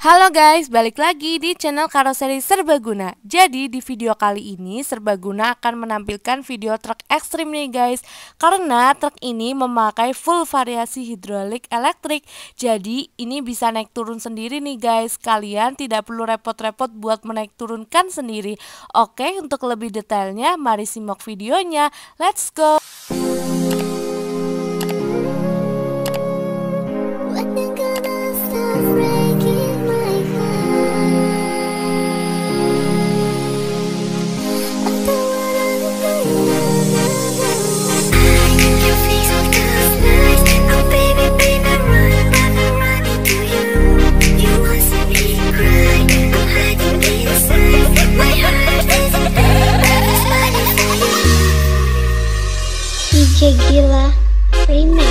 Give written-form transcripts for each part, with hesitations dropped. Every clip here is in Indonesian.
Halo guys, balik lagi di channel Karoseri Serbaguna. Jadi di video kali ini Serbaguna akan menampilkan video truk ekstrim nih guys. Karena truk ini memakai full variasi hidrolik elektrik. Jadi ini bisa naik turun sendiri nih guys. Kalian tidak perlu repot-repot buat menaik turunkan sendiri. Oke, untuk lebih detailnya mari simak videonya. Let's go. DJ Gila Remix.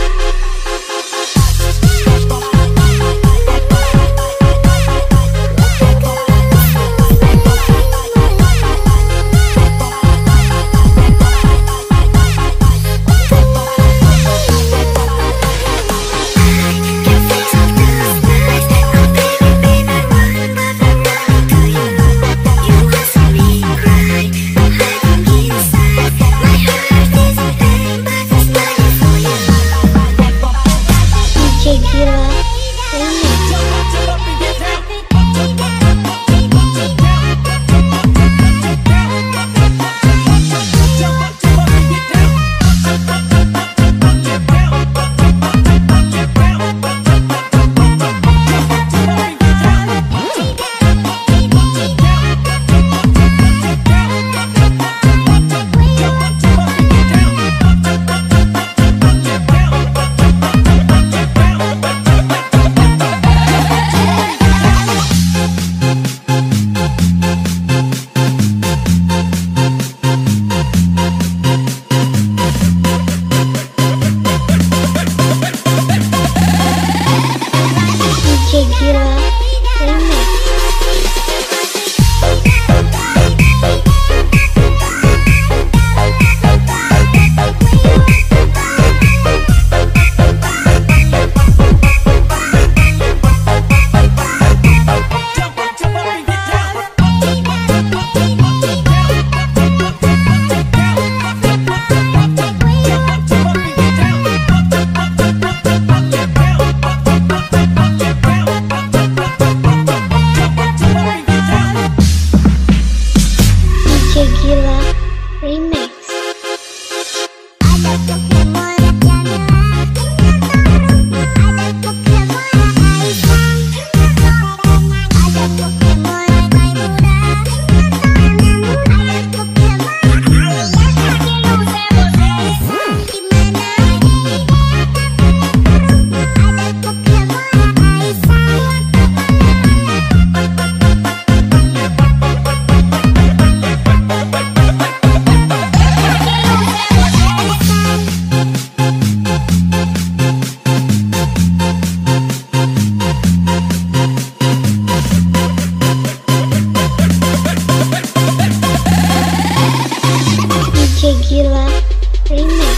Gila Remix.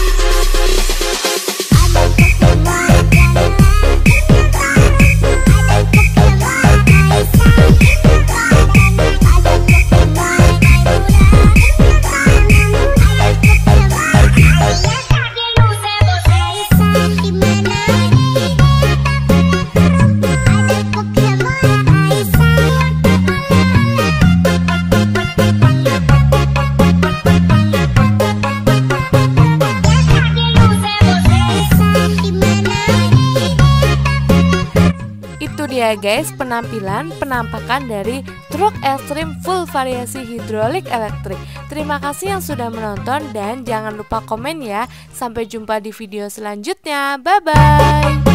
Ya guys, penampakan dari truk ekstrim full variasi hidrolik elektrik. Terima kasih yang sudah menonton dan jangan lupa komen ya. Sampai jumpa di video selanjutnya. Bye bye.